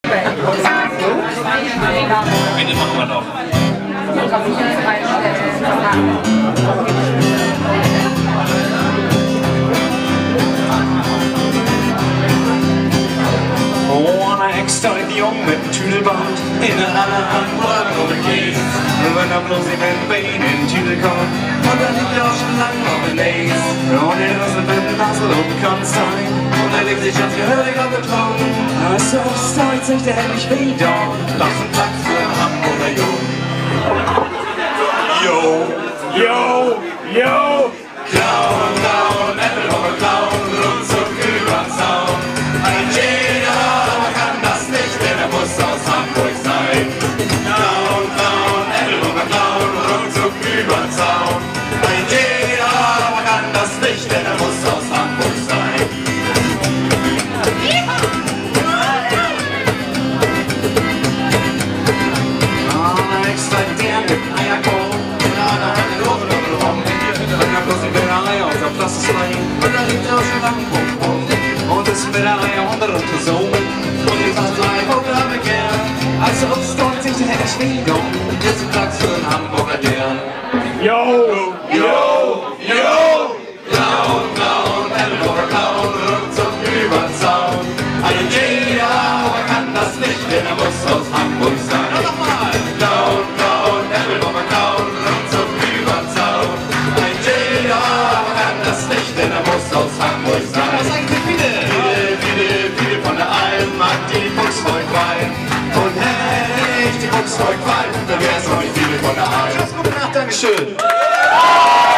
Eine machen wir noch. Extra jung mit dem Tüdelband, in der Hand Brot und Käse. Und wenn er bloß in den Beinen in den Tüdel kommt, und dann liegt er auch schon lang auf den Lace. Und er ist mit dem Nassel und kann sein, und er legt sich ganz gehörig auf den Ton. So steigt sich der Held nicht wieder, lass einen Platz für einen Hamburger Jung. Yo, yo, yo! Clown, Clown, Applewoche Clown, ruckzuck übern Zaun. Ein jeder kann das nicht, denn er muss aus Hamburg sein. Clown, Clown, Applewoche Clown, ruckzuck übern Zaun. Ein jeder kann das nicht, denn er muss aus Hamburg sein. Extra der mit Eierkorn, in einer Hand Luft und rum. Und dann bloß die Bäckerei auf der Platz ist rein. Und da liegt er schon lang rum. Und das Bäckerei unter der Person. Und die sagt gleich, wo bleibe ich gern? Also stolz sich der Herr Schwieger. Jetzt ein Platz für einen Hamburger der. Yo, yo, yo! Clown, Clown, Hamburger Clown, ruckzuck übern Zaun. Ein jeder kann das nicht, denn er muss aus Hamburg sein. Nochmal! Clown, Clown, Hamburger Clown, ruckzuck übern Zaun. Ein jeder kann das nicht, denn er muss aus Hamburg sein. Das sagen viele von der Alm mag die Fuchsvolk-Wein. Und hätte ich die Fuchsvolk-Wein, dann wär's noch nicht viele von der Alm. Tschüss, gute Nacht, Dankeschön.